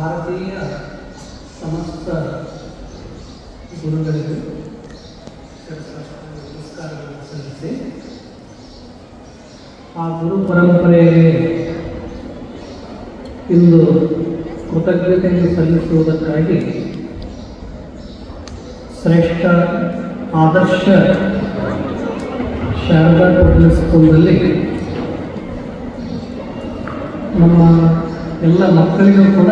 ಭಾರತೀಯ ಸಮಸ್ತ ಗುರುಗಳಿಗೂ ನಮಸ್ಕಾರಗಳನ್ನು ಸಲ್ಲಿಸಿ ಆ ಗುರು ಪರಂಪರೆಗೆ ಇಂದು ಕೃತಜ್ಞತೆಯನ್ನು ಸಲ್ಲಿಸುವುದಕ್ಕಾಗಿ ಶ್ರೇಷ್ಠ ಆದರ್ಶ ಶಾರದಾ ಪಬ್ಲಿಕ್ ಸ್ಕೂಲ್ನಲ್ಲಿ ನಮ್ಮ ಎಲ್ಲ ಮಕ್ಕಳಿಗೂ ಕೂಡ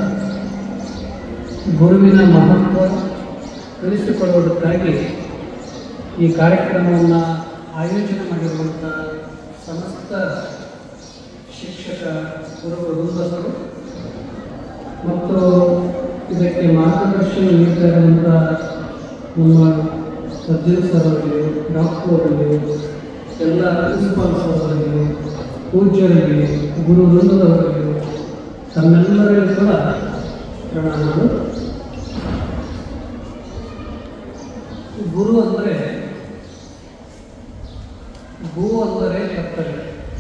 ಗುರುವಿನ ಮಹತ್ವ ತಿಳಿಸಿಕೊಡುವುದಕ್ಕಾಗಿ ಈ ಕಾರ್ಯಕ್ರಮವನ್ನು ಆಯೋಜನೆ ಮಾಡಿರುವಂಥ ಸಮಸ್ತ ಶಿಕ್ಷಕ ಗುರು ವೃಂದರು ಮತ್ತು ಇದಕ್ಕೆ ಮಾರ್ಗದರ್ಶನ ನೀಡ್ತಾ ಇರುವಂಥ ನಮ್ಮ ಸರ್ಜನ್ ಸರ್ ಅವರಿಗೆ, ಡಾಕ್ಟರ್ ಅವರಿಗೆ, ಎಲ್ಲ ಪ್ರಿನ್ಸಿಪಾಲ್ ಸರ್ ಅವರಿಗೆ, ಪೂಜ್ಯರಿಗೆ, ಗುರು ವೃಂದದವರಿಗೆ ತಮ್ಮೆಲ್ಲರಿಗೂ ಕೂಡ ಪ್ರಣಾಮಗಳು. ಗುರು ಅಂದರೆ ಭೂ ಅಂದರೆ ಕತ್ತಲೆ,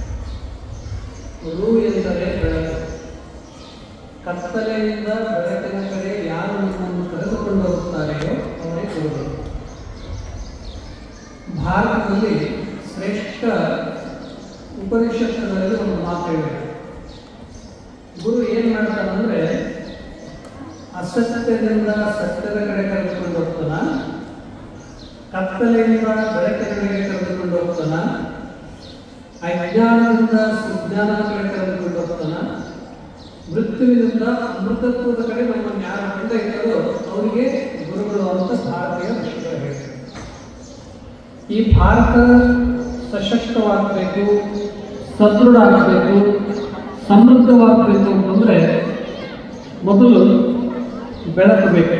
ರು ಎಂದರೆ ಬೆಳಕು. ಕತ್ತಲೆಯಿಂದ ಬೆಳಕಿನ ಕಡೆ ಯಾರು ನಮ್ಮನ್ನು ಕರೆದುಕೊಂಡು ಹೋಗುತ್ತಾರೆಯೋ ಅವರೇ ಗುರು. ಭಾರತದಲ್ಲಿ ಶ್ರೇಷ್ಠ ಉಪನಿಷತ್ತುಗಳಲ್ಲಿ ಒಂದು ಮಾತು ಹೇಳಿದೆ. ಗುರು ಏನು ಮಾಡ್ತಾನಂದರೆ ಅಸತ್ಯದಿಂದ ಸತ್ಯದ ಕಡೆ ಕರೆದುಕೊಂಡು ಹೋಗ್ತಾನ, ಕತ್ತಲೆಯಿಂದ ಬೆಳಕಿನ ಕಡೆಗೆ ಕರೆದುಕೊಂಡು ಹೋಗ್ತಾನ, ಅಜ್ಞಾನದಿಂದ ಸುಜ್ಞಾನದ ಕಡೆ ಕರೆದುಕೊಂಡು ಹೋಗ್ತಾನ, ಮೃತ್ಯುವಿನಿಂದ ಅಮೃತತ್ವದ ಕಡೆ ನಮ್ಮನ್ನು ಯಾರು ಕೊಂಡೊಯ್ತಾರೋ ಅವರಿಗೆ ಗುರುಗಳು ಅಂತ ಭಾರತೀಯ ಋಷಿಗಳು ಹೇಳ್ತಾರೆ. ಈ ಭಾರತ ಸಶಕ್ತವಾಗಬೇಕು, ಸದೃಢ ಆಗಬೇಕು, ಸಮೃದ್ಧವಾಗಬೇಕು ಅಂತಂದರೆ ಮೊದಲು ಬೆಳಕು ಬೇಕು.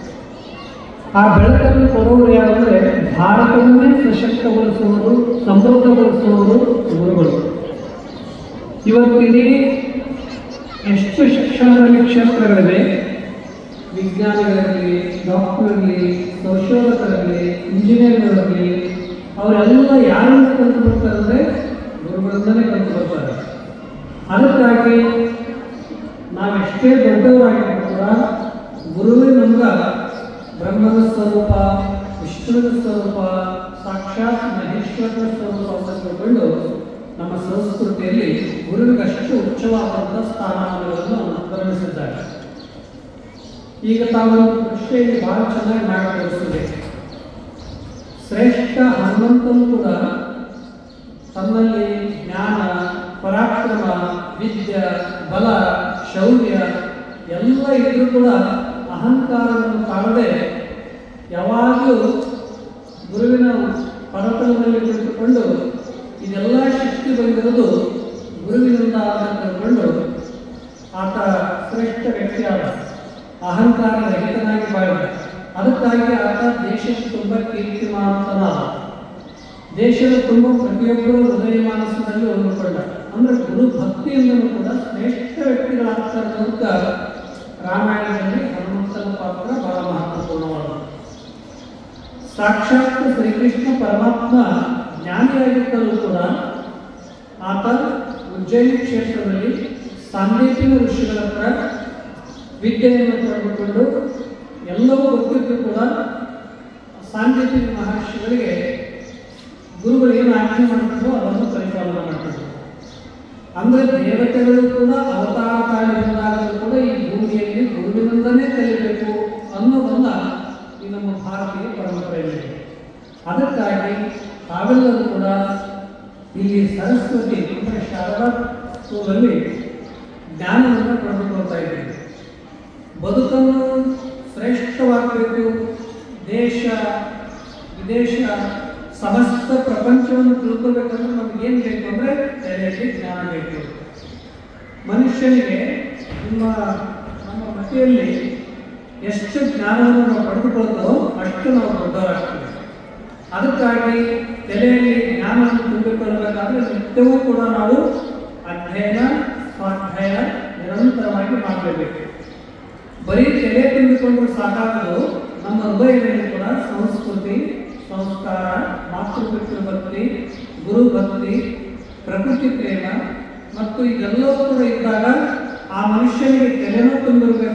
ಆ ಬೆಳಕನ್ನು ಕೊಡುವರು ಯಾರಂದರೆ ಭಾರತವನ್ನೇ ಸಶಕ್ತಗೊಳಿಸುವುದು, ಸಮೃದ್ಧಗೊಳಿಸುವುದು ಗುರುಗಳು. ಇವತ್ತಿಡೀ ಎಷ್ಟು ಶಿಕ್ಷಣದಲ್ಲಿ ಕ್ಷೇತ್ರಗಳಿವೆ, ವಿಜ್ಞಾನಿಗಳಿರಲಿ, ಡಾಕ್ಟರ್ ಇರಲಿ, ಸಂಶೋಧಕರಿರಲಿ, ಇಂಜಿನಿಯರ್ಗಳಿರಲಿ, ಅವರೆಲ್ಲ ಯಾರಿಂದ ಕಲಿತು ಬರ್ತಾರೆ ಅಂದರೆ ಗುರುಗಳಿಂದಲೇ ಕಲಿತು ಬರ್ತಾರೆ. ಅದಕ್ಕಾಗಿ ನಾವೆಷ್ಟೇ ದೊಡ್ಡವರಾಗಿದ್ದರೂ ಕೂಡ ಗುರುವೇ ನಮ್ಗೆ ಬ್ರಹ್ಮನ ಸ್ವರೂಪ, ವಿಷ್ಣುವಿನ ಸ್ವರೂಪ, ಸಾಕ್ಷಾತ್ ಮಹೇಶ್ವರನ ಸ್ವರೂಪವನ್ನು ತಿಳ್ಕೊಂಡು ನಮ್ಮ ಸಂಸ್ಕೃತಿಯಲ್ಲಿ ಗುರುವಿಗೆ ಅಷ್ಟು ಉಚ್ಚವಾದಂಥ ಸ್ಥಾನಮಾನಗಳನ್ನು ಗಮನಿಸಿದ್ದಾರೆ. ಈಗ ತಾವು ದೃಷ್ಟಿಯಲ್ಲಿ ಬಹಳ ಚೆನ್ನಾಗಿ ಮಾಡಿ ತೋರಿಸಿದೆ. ಶ್ರೇಷ್ಠ ಹನುಮಂತನು ಕೂಡ ತನ್ನಲ್ಲಿ ಜ್ಞಾನ, ಪರಾಕ್ರಮ, ವಿದ್ಯೆ, ಬಲ, ಶೌರ್ಯ ಎಲ್ಲ ಇದ್ರೂ ಕೂಡ ಅಹಂಕಾರವನ್ನು ಕಾಣದೆ ಯಾವಾಗಲೂ ಗುರುವಿನ ಪರತಲದಲ್ಲಿ ಕುಳಿತುಕೊಂಡು ಇದೆಲ್ಲ ಶಕ್ತಿ ಬಂದಿರೋದು ಗುರುವಿನಿಂದ ಅಂತ ತಿಳ್ಕೊಂಡು ಆತ ಶ್ರೇಷ್ಠ ವ್ಯಕ್ತಿಯಾದ, ಅಹಂಕಾರ ರಹಿತನಾಗಿ ಬಾಳಿದ. ಅದಕ್ಕಾಗಿ ಆತ ದೇಶಕ್ಕೆ ತುಂಬ ಕೀರ್ತಿಮಾಂತನಾದ, ದೇಶದ ತುಂಬ ಪ್ರತಿಯೊಬ್ಬರು ಹೃದಯ ಮಾನಸದಲ್ಲಿ ಹೊಂದಿಕೊಂಡ. ಅಂದರೆ ಗುರು ಭಕ್ತಿಯಿಂದಲೂ ಕೂಡ ಶ್ರೇಷ್ಠ ವ್ಯಕ್ತಿಗಳಾಗ್ತಾರೆ ಅಂತ ರಾಮಾಯಣದಲ್ಲಿ ಹನುಮಂತನ ಪಾತ್ರ ಬಹಳ ಮಹತ್ವಪೂರ್ಣವಾದ. ಸಾಕ್ಷಾತ್ ಶ್ರೀಕೃಷ್ಣ ಪರಮಾತ್ಮ ಜ್ಞಾನಿಯಾಗಿದ್ದರೂ ಕೂಡ ಆತ ಉಜ್ಜಯಿನಿ ಕ್ಷೇತ್ರದಲ್ಲಿ ಸಾಂದೀಪಿನ ಋಷಿಗಳ ಹತ್ರ ವಿದ್ಯೆಯನ್ನು ಪಡೆದುಕೊಂಡು ಎಲ್ಲವೂ ಗೊತ್ತಿದ್ದು ಕೂಡ ಸಾಂದೀಪಿನ ಮಹರ್ಷಿಗಳಿಗೆ ಗುರುಗಳು ಏನು ಆಜ್ಞೆ ಮಾಡ್ತಿದ್ರು ಅದನ್ನು ಪರಿಪಾಲನೆ ಮಾಡ್ತಿದ್ರು. ಅಂದರೆ ದೇವತೆಗಳು ಕೂಡ ಅವತಾರ ಕಾಲದಿಂದಾಗಲೂ ಕೂಡ ಈ ಭೂಮಿಯಲ್ಲಿ ಗುರುವಿನಿಂದಲೇ ಕಲಿಯಬೇಕು ಅನ್ನೋದನ್ನ ಈ ನಮ್ಮ ಭಾರತೀಯ ಪರಂಪರೆಯಲ್ಲಿ. ಅದಕ್ಕಾಗಿ ತಾವೆಲ್ಲರೂ ಕೂಡ ಇಲ್ಲಿ ಸರಸ್ವತಿ ಅಂದರೆ ಶಾರದಾ ಸ್ಕೂಲಲ್ಲಿ ಜ್ಞಾನವನ್ನು ಪಡೆದುಕೊಳ್ತಾ ಇದ್ದೀವಿ. ಬದುಕನ್ನು ಶ್ರೇಷ್ಠವಾಗಬೇಕು, ದೇಶ ವಿದೇಶ ಸಮಸ್ತ ಪ್ರಪಂಚವನ್ನು ತಿಳ್ಕೋಬೇಕಂದ್ರೆ ನಮಗೇನು ಬೇಕು ಅಂದರೆ ತಲೆಯಲ್ಲಿ ಜ್ಞಾನ ಬೇಕು. ಮನುಷ್ಯನಿಗೆ ನಮ್ಮ ಮತಿಯಲ್ಲಿ ಎಷ್ಟು ಜ್ಞಾನವನ್ನು ನಾವು ಪಡೆದುಕೊಳ್ಳೋದೋ ಅಷ್ಟು ನಾವು ದೊಡ್ಡವರಾಗ್ತೀವಿ. ಅದಕ್ಕಾಗಿ ತಲೆಯಲ್ಲಿ ಜ್ಞಾನವನ್ನು ತುಂಬಿಕೊಳ್ಳಬೇಕಾದ್ರೆ ನಿತ್ಯವೂ ಕೂಡ ನಾವು ಅಧ್ಯಯನ, ಸ್ವಾಧ್ಯಾಯ ನಿರಂತರವಾಗಿ ಮಾಡಲೇಬೇಕು. ಬರೀ ತಲೆ ತುಂಬಿಕೊಂಡು ಸಾಕಾಗದು. ನಮ್ಮ ಹೃದಯದಲ್ಲಿ ಕೂಡ ಸಂಸ್ಕೃತಿ, ಸಂಸ್ಕಾರ, ಮಾತೃಪಿತೃ ಭಕ್ತಿ, ಗುರು ಭಕ್ತಿ, ಪ್ರಕೃತಿ ಪ್ರೇಮ ಮತ್ತು ಇದೆಲ್ಲವೂ ಕೂಡ ಇದ್ದಾಗ ಆ ಮನುಷ್ಯನಿಗೆ ತಲೆನೂ ತುಂಬಿರಬೇಕು,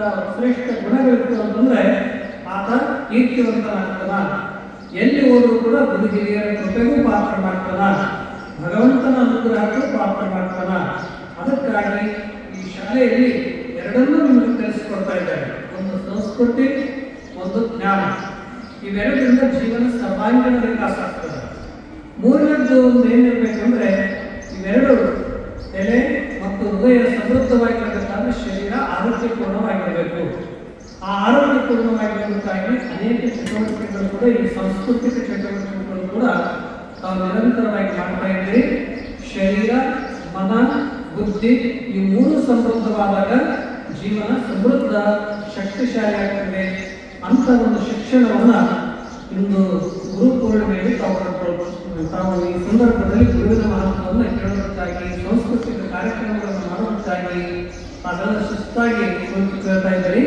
ಶ್ರೇಷ್ಠ ಗುಣಗಳಿರ್ತವೆ ಅಂತಂದ್ರೆ ಆತ ಕೀರ್ತಿವಂತನಾಗ್ತಾನ. ಎಲ್ಲಿ ಹೋದರೂ ಕೂಡ ಗುರು ಹಿರಿಯರ ಕೃಪೆಗೂ ಪಾತ್ರನಾಗ್ತಾನ, ಭಗವಂತನ ಅನುಗ್ರಹಕ್ಕೂ ಪಾತ್ರನಾಗ್ತಾನ. ಅದಕ್ಕಾಗಿ ಈ ಶಾಲೆಯಲ್ಲಿ ಎರಡನ್ನೂ ನಿಮಗೆ ತಿಳಿಸ್ಕೊಡ್ತಾ ಇದ್ದಾರೆ. ಒಂದು ಸಂಸ್ಕೃತಿ, ಒಂದು ಜ್ಞಾನ. ಇವೆರಡರಿಂದ ಜೀವನ ಸರ್ವಾಂಗೀಣ ವಿಕಾಸ ಆಗ್ತದೆ. ಮೂರನೇದ್ದು ಒಂದು ಏನಿರಬೇಕಂದ್ರೆ ಇವೆರಡು ತಲೆ ಮತ್ತು ಹೃದಯ ಸಮೃದ್ಧವಾಗಿರಬೇಕಾದ್ರೆ ಶರೀರ ಆರೋಗ್ಯಪೂರ್ಣವಾಗಿರಬೇಕು. ಆ ಆರೋಗ್ಯಪೂರ್ಣವಾಗಿರಬೇಕಾಗಿ ಅನೇಕ ಚಟುವಟಿಕೆಗಳು ಕೂಡ ಈ ಸಾಂಸ್ಕೃತಿಕ ಚಟುವಟಿಕೆಗಳು ಕೂಡ ತಾವು ನಿರಂತರವಾಗಿ ಮಾಡ್ತಾ ಇದ್ದೀವಿ. ಶರೀರ, ಮನ, ಬುದ್ಧಿ ಈ ಮೂರು ಸಮೃದ್ಧವಾದಾಗ ಜೀವನ ಸಮೃದ್ಧ ಶಕ್ತಿಶಾಲಿ ಆಗ್ತದೆ ಅಂತ ಒಂದು ಶಿಕ್ಷಣವನ್ನು ಇಂದು ಗುರು ಪೂರ್ಣಿಮೆಯಲ್ಲಿ ತಾವು ಈ ಸಂದರ್ಭದಲ್ಲಿ ಗುರುವಿನ ಮಹತ್ವವನ್ನು ಕೇಳೋದಕ್ಕಾಗಿ, ಸಾಂಸ್ಕೃತಿಕ ಕಾರ್ಯಕ್ರಮಗಳನ್ನು ಮಾಡೋದಕ್ಕಾಗಿ ಅದೆಲ್ಲ ಶಿಸ್ತಾಗಿ ಕುರಿತು ಕೇಳ್ತಾ ಇದ್ದೀರಿ.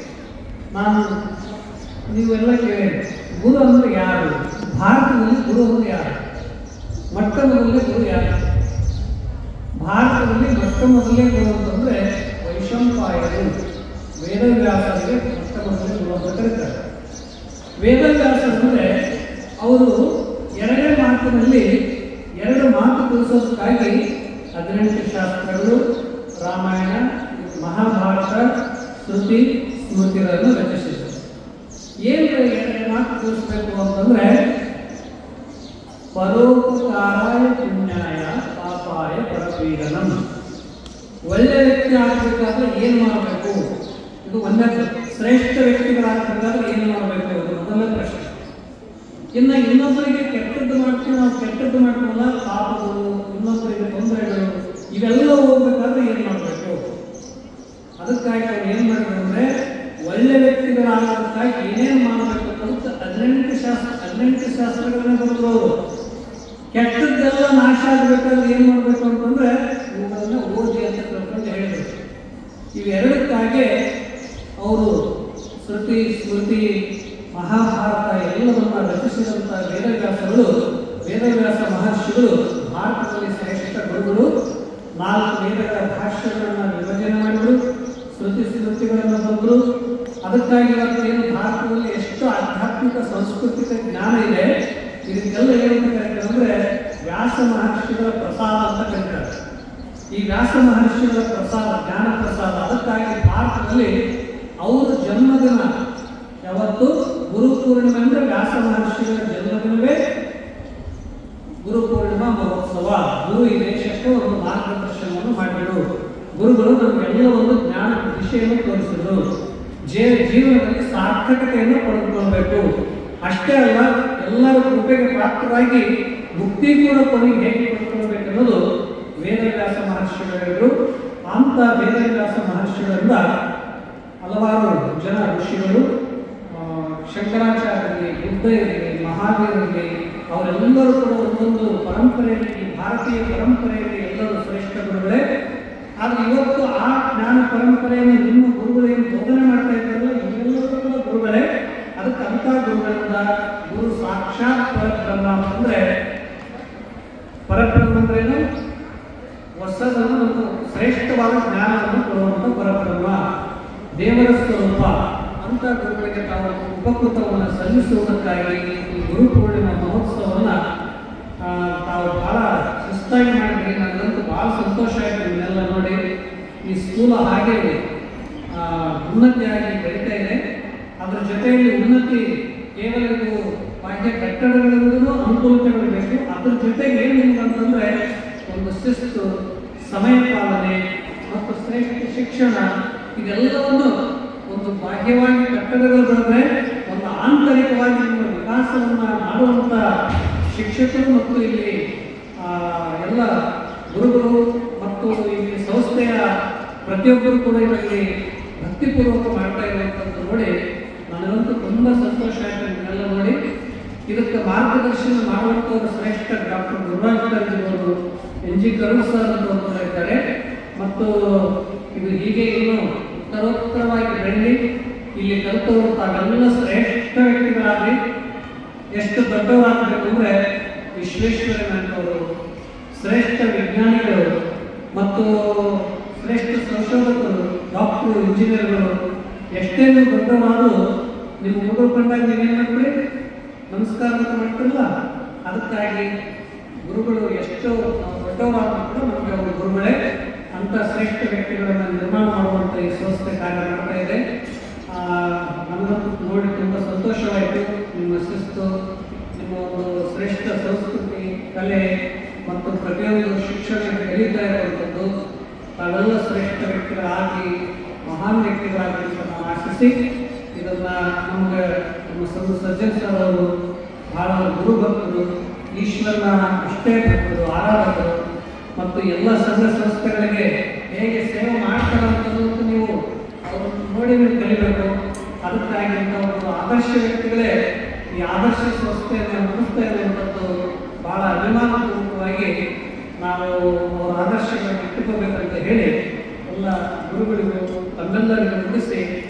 ನೀವೆಲ್ಲ ಕೇಳಿ, ಗುರು ಅಂದ್ರೆ ಯಾರು? ಭಾರತದಲ್ಲಿ ಗುರು ಅಂದ್ರೆ ಯಾರು? ಮೊಟ್ಟ ಮೊದಲನೇ ಗುರು ಯಾರು? ಭಾರತದಲ್ಲಿ ಮೊಟ್ಟ ಮೊದಲನೇ ಗುರು ಅಂತಂದ್ರೆ ವೈಶಂಪಾಯರು, ವೇದವ್ಯಾಸರಿಗೆ ಮೊಟ್ಟ ಮೊದಲನೇ ಗುರು ಅಂತ ಕರೀತಾರೆ. ವೇದವ್ಯಾಸ ಅಂದರೆ ಅವರು ಎರಡೇ ಮಾತಿನಲ್ಲಿ ಎರಡು ಮಾತು ತಿಳಿಸೋದಕ್ಕಾಗಿ 18 ಶಾಸ್ತ್ರಗಳು, ರಾಮಾಯಣ, ಮಹಾಭಾರತ, ಶ್ರುತಿ, ಸ್ಮೃತಿಗಳನ್ನು ರಚಿಸಿದರು. ಏನು ಎರಡೇ ಮಾತು ತಿಳಿಸ್ಬೇಕು ಅಂತಂದ್ರೆ ಪರೋಪಕಾರಾಯ ಪುಣ್ಯಾಯ ಪಾಪಾಯ ಪರಪೀಡನಂ. ಒಳ್ಳೆ ವ್ಯಕ್ತಿ ಆಗಬೇಕಾದ್ರೆ ಏನು ಮಾಡಬೇಕು? ಇದು ಒಂದೇ. ಶ್ರೇಷ್ಠ ವ್ಯಕ್ತಿಗಳಾಗಬೇಕಾದ್ರೆ ಏನು ಮಾಡಬೇಕು? ಇದು ಮೊದಲನೇ ಪ್ರಶ್ನೆ. ಇನ್ನು ಇನ್ನೊಬ್ಬರಿಗೆ ಕೆಟ್ಟದ್ದು ಮಾಡ್ತೀವಿ, ನಾವು ಕೆಟ್ಟದ್ದು ಮಾಡ್ತೀವಲ್ಲ, ಪಾಪಗಳು, ಇನ್ನೊಬ್ಬರಿಗೆ ತೊಂದರೆಗಳು, ಇವೆಲ್ಲ ಹೋಗ್ಬೇಕಾದ್ರೆ ಏನು ಮಾಡಬೇಕು? ಅದಕ್ಕಾಗಿ ಅವ್ರು ಏನು ಮಾಡಿದ್ರು ಅಂದರೆ ಒಳ್ಳೆ ವ್ಯಕ್ತಿಗಳಾಗೋದಕ್ಕಾಗಿ ಏನೇನು ಮಾಡಬೇಕು ಅಂತ 18 ಶಾಸ್ತ್ರಗಳನ್ನೇ ಬರೆದ್ರು ಅವರು. ಕೆಟ್ಟದ್ದೆಲ್ಲ ನಾಶ ಆಗಬೇಕಾದ್ರೆ ಏನು ಮಾಡಬೇಕು ಅಂತಂದ್ರೆ ಇವುಗಳನ್ನ ಓದಿ ಅಂತ ತಿಳ್ಕೊಂಡು ಹೇಳಿದರು. ಇವೆರಡಕ್ಕಾಗೆ ಅವರು ಶ್ರುತಿ, ಸ್ಮೃತಿ, ಮಹಾಭಾರತ ಎಲ್ಲವನ್ನ ರಚಿಸಿದಂಥ ವೇದವ್ಯಾಸ ಮಹರ್ಷಿಗಳು ಭಾರತದಲ್ಲಿ ಶ್ರೇಷ್ಠ ಗುರುಗಳು. 4 ವೇದಗಳ ಭಾಷ್ಯಗಳನ್ನು ವಿಭಜನೆ ಮಾಡಿದರು, ಶ್ರುತಿ ಸ್ಮೃತಿಗಳನ್ನು ಬಂದರು. ಅದಕ್ಕಾಗಿ ಇವತ್ತು ಏನು ಭಾರತದಲ್ಲಿ ಎಷ್ಟು ಆಧ್ಯಾತ್ಮಿಕ ಸಾಂಸ್ಕೃತಿಕ ಜ್ಞಾನ ಇದೆ, ಇದಕ್ಕೆಲ್ಲ ಏನಂತ ಕರೀತಾರೆ ಅಂದರೆ ವ್ಯಾಸ ಮಹರ್ಷಿಗಳ ಪ್ರಸಾದ ಅಂತ ಕರೀತಾರೆ. ಈ ವ್ಯಾಸ ಮಹರ್ಷಿಗಳ ಪ್ರಸಾದ, ಜ್ಞಾನ ಪ್ರಸಾದ. ಅದಕ್ಕಾಗಿ ಭಾರತದಲ್ಲಿ ಅವರ ಜನ್ಮದಿನ ಯಾವತ್ತು ಗುರು ಪೂರ್ಣಿಮೆ ಅಂದರೆ ವ್ಯಾಸ ಮಹರ್ಷಿಗಳ ಜನ್ಮದಿನವೇ ಗುರು ಪೂರ್ಣಿಮಾ ಮಹೋತ್ಸವ. ಗುರು ಈ ದೇಶಕ್ಕೆ ಒಂದು ಮಾರ್ಗದರ್ಶನವನ್ನು ಮಾಡಿದರು. ಗುರುಗಳು ನಮಗೆಲ್ಲ ಒಂದು ಜ್ಞಾನ ದಿಶೆಯನ್ನು ತೋರಿಸಿದರು. ಜೀವನದಲ್ಲಿ ಸಾರ್ಥಕತೆಯನ್ನು ಪಡೆದುಕೊಳ್ಬೇಕು. ಅಷ್ಟೇ ಅಲ್ಲ, ಎಲ್ಲರ ಕೃಪೆಗೆ ಪಾತ್ರರಾಗಿ ಮುಕ್ತಿ ಕೂಡ ಕೊನೆಗೆ ಹೇಗೆ ಪಡೆದುಕೊಳ್ಬೇಕು ಅನ್ನೋದು ವೇದವ್ಯಾಸ ಮಹರ್ಷಿಗಳಿಗೂ. ಅಂತ ವೇದವ್ಯಾಸ ಮಹರ್ಷಿಗಳಿಂದ ಹಲವಾರು ಜನ ಋಷಿಗಳು, ಶಂಕರಾಚಾರ್ಯರಲ್ಲಿ, ಬುದ್ಧ ಇರಲಿ, ಮಹಾವೀರರಲ್ಲಿ, ಅವರೆಲ್ಲರೂ ಕೂಡ ಒಂದೊಂದು ಪರಂಪರೆಯಲ್ಲಿ, ಭಾರತೀಯ ಪರಂಪರೆಯಲ್ಲಿ ಎಲ್ಲರೂ ಶ್ರೇಷ್ಠ ಗುರುಗಳೇ. ಆದರೆ ಇವತ್ತು ಆ ಜ್ಞಾನ ಪರಂಪರೆಯನ್ನು ನಿಮ್ಮ ಗುರುಗಳೇನು ಬೋಧನೆ ಮಾಡ್ತಾ ಇದ್ದಾರಲ್ಲ, ಇವೆಲ್ಲರೂ ಕೂಡ ಗುರುಗಳೇ. ಅದಕ್ಕೆ ಅಂಥ ಗುರುಗಳಿಂದ ಗುರು ಸಾಕ್ಷಾತ್ ಪರಬ್ರಹ್ಮ ಅಂತಂದ್ರೆ, ಪರಬ್ರಹ್ಮ ಅಂದ್ರೇನು? ಹೊಸದನ್ನು ಒಂದು ಶ್ರೇಷ್ಠವಾದ ಜ್ಞಾನವನ್ನು ಕೊಡುವಂಥ ಪರಬ್ರಹ್ಮ, ದೇವರ ಸ್ವರೂಪ. ಅಂಥ ಗುರುಗಳಿಗೆ ತಾವು ಉಪಕೃತವನ್ನು ಸಲ್ಲಿಸುವುದಕ್ಕಾಗಿ ಈ ಗುರು ಪೂರ್ಣಿಮಾ ಮಹೋತ್ಸವವನ್ನು ತಾವು ಬಹಳ ಶಿಸ್ತಾಗಿ ಮಾಡಿದ್ರಿ. ನನಗಂತೂ ಭಾಳ ಸಂತೋಷ ಆಯಿತು ಇದನ್ನೆಲ್ಲ ನೋಡಿ. ಈ ಸ್ಕೂಲ್ ಹಾಗೆ ಉನ್ನತಿಯಾಗಿ ಬೆಳೀತಾ ಇದೆ. ಅದರ ಜೊತೆಯಲ್ಲಿ ಉನ್ನತಿ ಕೇವಲ ಇದು ಬಾಹ್ಯ ಕಟ್ಟಡಗಳಿಗೂ ಅನುಕೂಲತೆಗಳು ಬೇಕು. ಅದ್ರ ಜೊತೆಗೆ ಏನಿಲ್ಲ ಅಂತಂದರೆ ಒಂದು ಶಿಸ್ತು, ಸಮಯ ಪಾಲನೆ ಮತ್ತು ಶ್ರೇಷ್ಠ ಶಿಕ್ಷಣ, ಇದೆಲ್ಲವನ್ನು ಒಂದು ಬಾಹ್ಯವಾಗಿ ಕಟ್ಟಡಗಳು ಬೆಳೆದ್ರೆ ಒಂದು ಆಂತರಿಕವಾಗಿ ನಿಮ್ಮ ವಿಕಾಸವನ್ನು ಮಾಡುವಂಥ ಶಿಕ್ಷಕರು ಮತ್ತು ಇಲ್ಲಿ ಎಲ್ಲ ಗುರುಗಳು ಮತ್ತು ಇಲ್ಲಿ ಸಂಸ್ಥೆಯ ಪ್ರತಿಯೊಬ್ಬರು ಕೂಡ ಇದರಲ್ಲಿ ಭಕ್ತಿಪೂರ್ವಕ ಮಾಡ್ತಾ ಇರುವಂಥದ್ದು ನೋಡಿ ನನಗಂತೂ ತುಂಬ ಸಂತೋಷ ಆಯಿತು. ಇದನ್ನೆಲ್ಲ ನೋಡಿ ಇದಕ್ಕೆ ಮಾರ್ಗದರ್ಶನ ಮಾಡುವಂಥವ್ರು ಶ್ರೇಷ್ಠ ಡಾಕ್ಟರ್ ಗುರುರಾಜರು, NG ಕರುಣ್ ಸರ್ ಅಂತ ಇದ್ದಾರೆ. ಮತ್ತು ಇದು ಹೀಗೆ ಇನ್ನು ಉತ್ತರೋತ್ತರವಾಗಿ ಬೆಳ್ಳಿ ಇಲ್ಲಿ ಕಲಿತವರು ತಾವೆಲ್ಲ ಶ್ರೇಷ್ಠ ವ್ಯಕ್ತಿಗಳಾಗಿ ಎಷ್ಟು ದೊಡ್ಡವರಾಗಬೇಕು ಅಂದರೆ ವಿಶ್ವೇಶ್ವರಯ್ಯನವರು, ಶ್ರೇಷ್ಠ ವಿಜ್ಞಾನಿಗಳು ಮತ್ತು ಶ್ರೇಷ್ಠ ಸಂಶೋಧಕರು, ಡಾಕ್ಟರು, ಇಂಜಿನಿಯರ್ಗಳು ಎಷ್ಟೇ ನೀವು ದೊಡ್ಡವರಾದರೂ ನಿಮ್ಮ ಹುಡುಗರು ಕಂಡಾಗ ನೀವೇನು ಮಾಡ್ತೀರಿ? ನಮಸ್ಕಾರ ಅಂತ ಮಾಡ್ತಿರಲ್ಲ. ಅದಕ್ಕಾಗಿ ಗುರುಗಳು ಎಷ್ಟು ನಾವು ದೊಡ್ಡವರಾದರೂ ಕೂಡ ನಮಗೆ ಅವರು ಗುರುಗಳೇ. ಅಂಥ ಶ್ರೇಷ್ಠ ವ್ಯಕ್ತಿಗಳನ್ನು ನಿರ್ಮಾಣ ಮಾಡುವಂಥ ಈ ಸಂಸ್ಥೆ ಕಾರ್ಯ ಮಾಡ್ತಾ ಇದೆ. ನಮಗಂತೂ ನೋಡಿ ತುಂಬ ಸಂತೋಷವಾಯಿತು. ನಿಮ್ಮ ಶಿಸ್ತು, ನಿಮ್ಮ ಒಂದು ಶ್ರೇಷ್ಠ ಸಂಸ್ಕೃತಿ, ಕಲೆ ಮತ್ತು ಪ್ರತಿಯೊಂದು ಶಿಕ್ಷಣ ಕಲಿತಾ ಇರುವಂಥದ್ದು ತಾವೆಲ್ಲ ಶ್ರೇಷ್ಠ ವ್ಯಕ್ತಿಗಳಾಗಿ ಮಹಾನ್ ವ್ಯಕ್ತಿಗಳಾಗಿ ಅಂತ ನಾವು ಆಶಿಸಿ ಇದನ್ನು ನಮಗೆ ನಮ್ಮ ಸಜ್ಜನ್ ಸರ್ ಅವರು ಬಹಳ ಗುರು ಭಕ್ತರು, ಈಶ್ವರನ ಅಷ್ಟೇ ಭಕ್ತರು, ಆರಾಧಕರು ಮತ್ತು ಎಲ್ಲ ಸಂಘ ಸಂಸ್ಥೆಗಳಿಗೆ ಹೇಗೆ ಸೇವೆ ಮಾಡ್ತಾರೆ ಅಂತಂದು ನೀವು ಅವ್ರನ್ನ ನೋಡಿ ನೀವು ಕಲಿಬೇಕು. ಅದಕ್ಕಾಗಿ ಒಂದು ಆದರ್ಶ ವ್ಯಕ್ತಿಗಳೇ ಈ ಆದರ್ಶ ಸಂಸ್ಥೆಯನ್ನು ನಡೆಸ್ತಾ ಇರುವಂಥದ್ದು ಬಹಳ ಅಭಿಮಾನಪೂರ್ವಕವಾಗಿ ನಾವು ಅವರ ಆದರ್ಶಗಳನ್ನು ಇಟ್ಟುಕೋಬೇಕಂತ ಹೇಳಿ ಎಲ್ಲ ಗುರುಗಳಿಗೂ ತಮ್ಮೆಲ್ಲರಿಗೂ ಮುಗಿಸಿ